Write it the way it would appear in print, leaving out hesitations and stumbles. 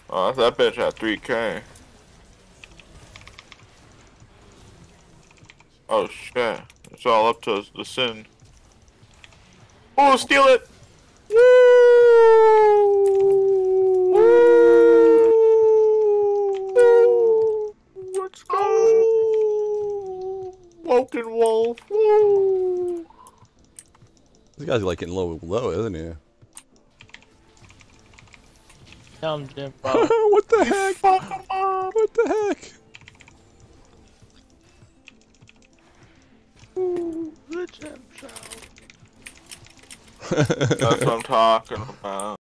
Oh, that bitch had 3K. Oh shit. It's all up to the sin. Oh, steal it! Woo! Woo! Let's go! Woken wolf! Woo! This guy's like getting low, isn't he? Come, Jim. What the heck? Fuck him up! What the heck? Ooh, the Jim show. That's what I'm talking about.